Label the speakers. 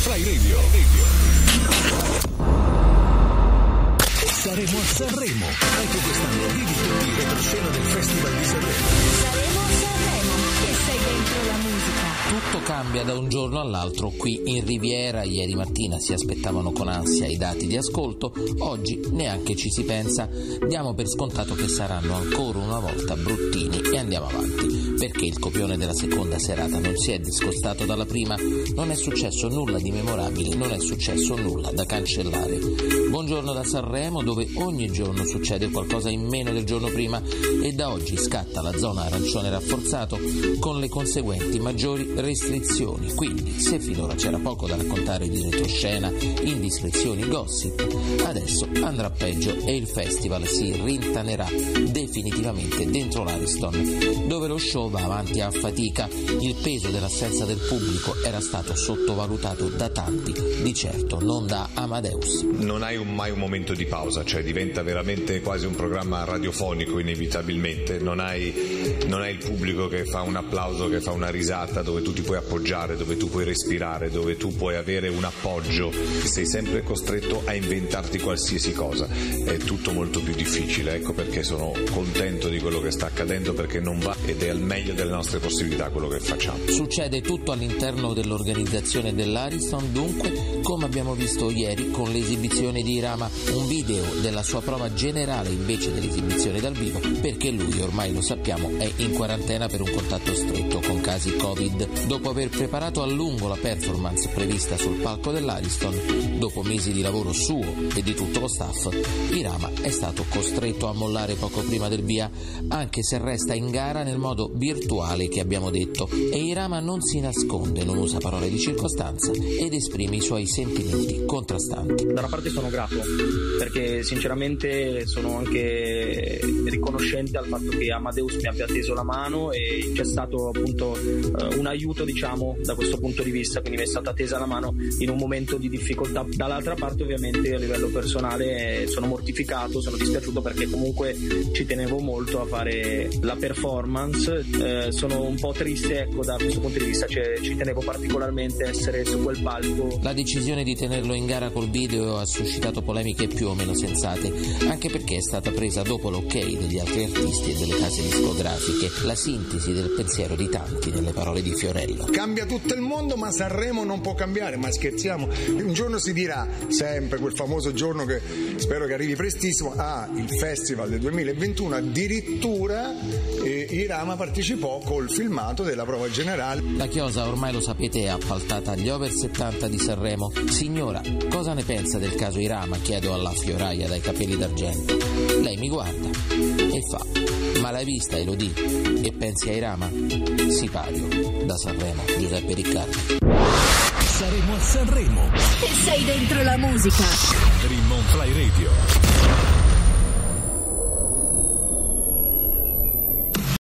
Speaker 1: Fly Radio. Saremo a Sanremo. Anche quest'anno vivi tutti in retroscena del Festival di Sanremo.
Speaker 2: Saremo a Sanremo e sei dentro la musica.
Speaker 3: Tutto cambia da un giorno all'altro qui in Riviera. Ieri mattina si aspettavano con ansia i dati di ascolto, oggi neanche ci si pensa. Diamo per scontato che saranno ancora una volta bruttini e andiamo avanti, perché il copione della seconda serata non si è discostato dalla prima, non è successo nulla di memorabile, non è successo nulla da cancellare. Buongiorno da Sanremo, dove ogni giorno succede qualcosa in meno del giorno prima e da oggi scatta la zona arancione rafforzato con le conseguenti maggiori restrizioni. Quindi, se finora c'era poco da raccontare di retroscena, indiscrezioni, gossip, adesso andrà peggio e il festival si rintanerà definitivamente dentro l'Ariston, dove lo show va avanti a fatica. Il peso dell'assenza del pubblico era stato sottovalutato da tanti, di certo non da Amadeus.
Speaker 4: Non hai mai un momento di pausa, cioè diventa veramente quasi un programma radiofonico inevitabilmente, non hai il pubblico che fa un applauso, che fa una risata, dove tu ti puoi appoggiare, dove tu puoi respirare, dove tu puoi avere un appoggio. Sei sempre costretto a inventarti qualsiasi cosa, è tutto molto più difficile, ecco perché sono contento di quello che sta accadendo, perché non va ed è al meglio delle nostre possibilità quello che facciamo.
Speaker 3: Succede tutto all'interno dell'organizzazione dell'Ariston, dunque, come abbiamo visto ieri con l'esibizione di Irama, un video della sua prova generale invece dell'esibizione dal vivo, perché lui, ormai lo sappiamo, è in quarantena per un contatto stretto con casi Covid. Dopo aver preparato a lungo la performance prevista sul palco dell'Ariston, dopo mesi di lavoro suo e di tutto lo staff, Irama è stato costretto a mollare poco prima del via, anche se resta in gara nel modo virtuale che abbiamo detto, e Irama non si nasconde, non usa parole di circostanza ed esprime i suoi sentimenti contrastanti.
Speaker 5: Da una parte sono grato, perché sinceramente sono anche riconoscente al fatto che Amadeus mi abbia teso la mano e c'è stato appunto un aiuto, diciamo, da questo punto di vista, quindi mi è stata tesa la mano in un momento di difficoltà. Dall'altra parte ovviamente a livello personale sono mortificato, sono dispiaciuto, perché comunque ci tenevo molto a fare la performance, sono un po' triste, ecco, da questo punto di vista, cioè, ci tenevo particolarmente a essere su quel palco.
Speaker 3: La decisione di tenerlo in gara col video ha suscitato polemiche più o meno sensate, anche perché è stata presa dopo l'ok degli altri artisti e delle case discografiche, la sintesi del pensiero di tanti nelle parole di Fiorello.
Speaker 6: Cambia tutto il mondo, ma Sanremo non può cambiare, ma scherziamo? Un giorno si dirà, sempre quel famoso giorno che spero che arrivi prestissimo, il Festival del 2021, addirittura Irama partecipò col filmato della prova generale.
Speaker 3: La chiosa, ormai lo sapete, è appaltata agli over 70 di Sanremo. Signora, cosa ne pensa del caso Irama? Chiedo alla fioraia dai capelli d'argento. Lei mi guarda e fa: ma l'hai vista, Elodie? E pensi a Irama? Sipario. Da Sanremo, Giuseppe Riccardi.
Speaker 1: Saremo a Sanremo
Speaker 2: E sei dentro la musica.
Speaker 1: Dream on Fly Radio.